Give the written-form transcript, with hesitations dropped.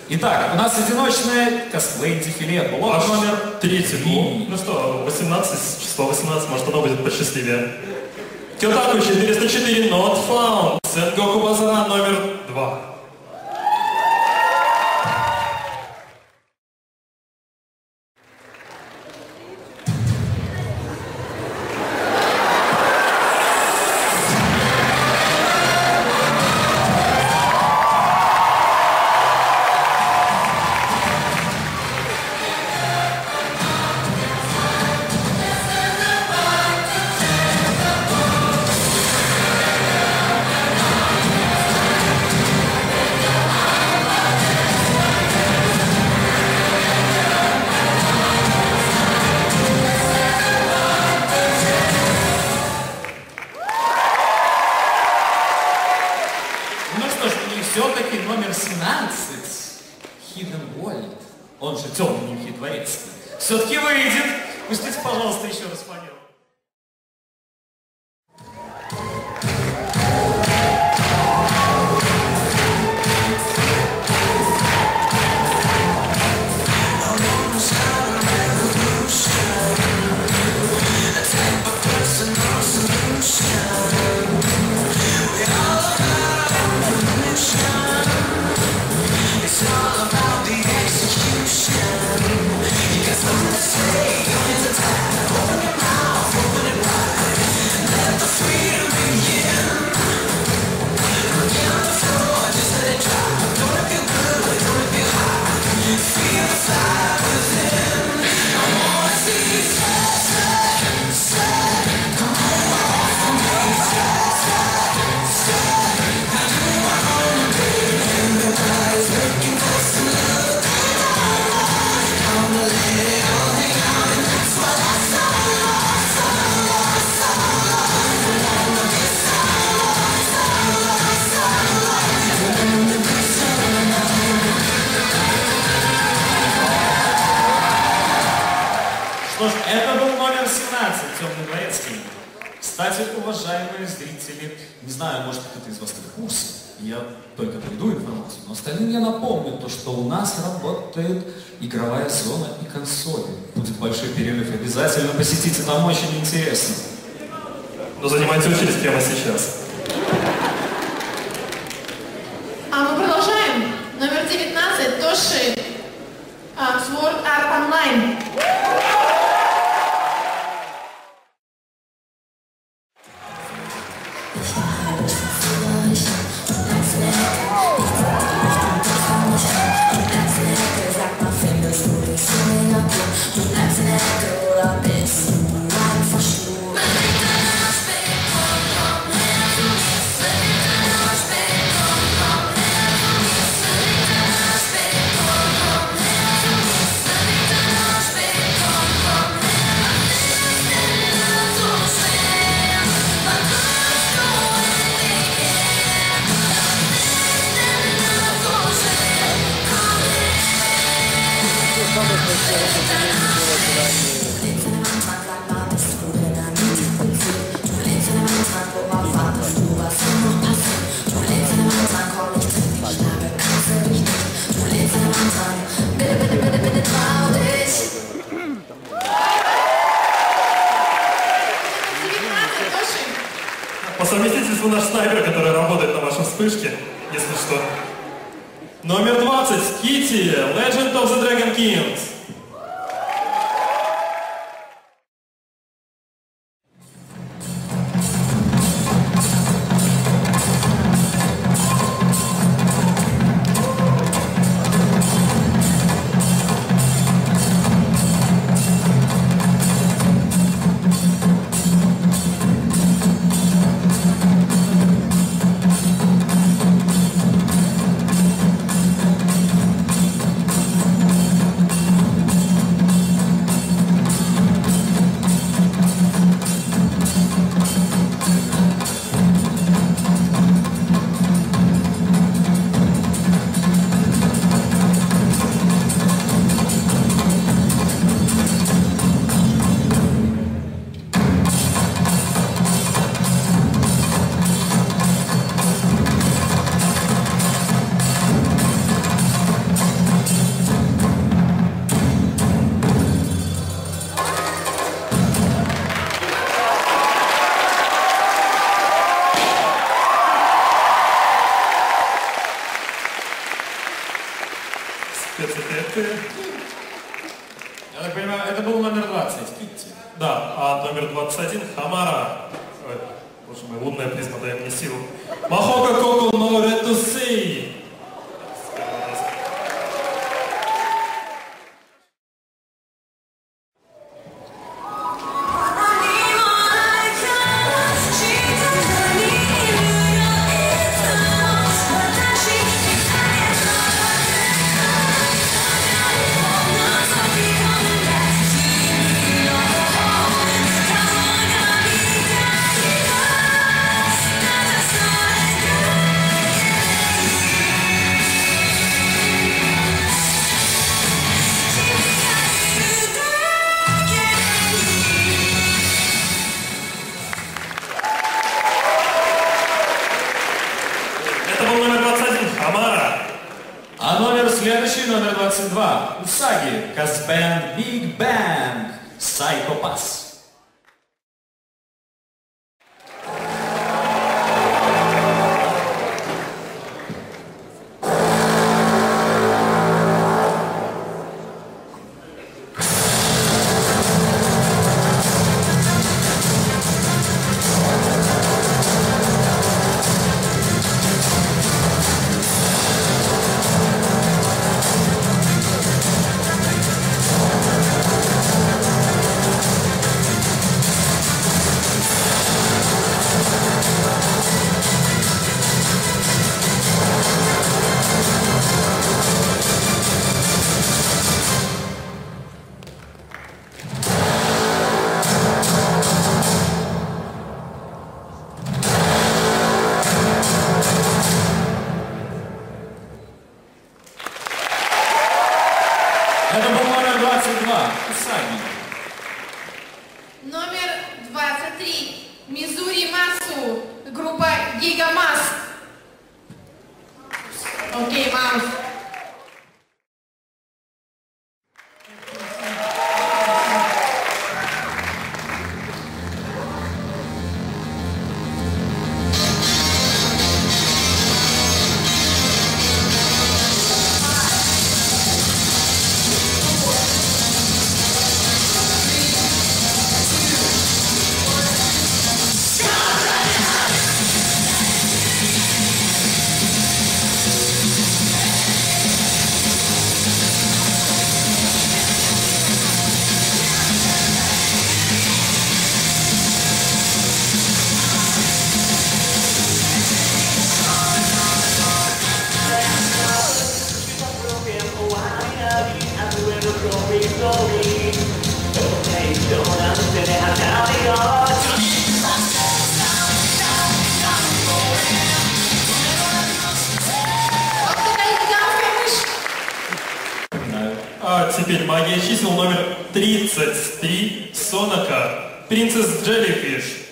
Итак, у нас одиночное косплей-дефиле, блок номер 32. Ну что, 18, число 18, может оно будет посчастливее. Кётаку 404, not found. Сенгоку Базара номер 2. Все-таки номер 17, Hidden World, он же темненький дворец, все-таки выйдет. Пустите, пожалуйста, еще раз фанеру. Что ж, это был номер 17, Темный дворецкий. Кстати, уважаемые зрители, не знаю, может кто-то из вас в курсе, я только приведу информацию, но остальным я напомню, то, что у нас работает игровая зона и консоли. Будет большой перерыв, обязательно посетите, там очень интересно. Но занимайте очередь прямо сейчас. А мы продолжаем. Номер 19, Тоши, Sword Art Online. По совместительству наш снайпер, который работает на вашей вспышке, если что. Номер 20, Китти, Legend of the Dragon Kings. ты. Я так понимаю, это был номер 20, Китти. Да, а номер 21 Хамара. Ой, боже мой, лунная призма, дай мне силу. Махока Коко но Ретусей. А номер следующий, номер 22, Усаги, Казбэнд Биг Бэнг, Сайко Пас. Это был номер 22, Усаги. Номер 23, Мизури Масу, группа Гигамас. Окей, Маус. А теперь магия чисел номер 33, Сонака, Принцесс Джеллифиш.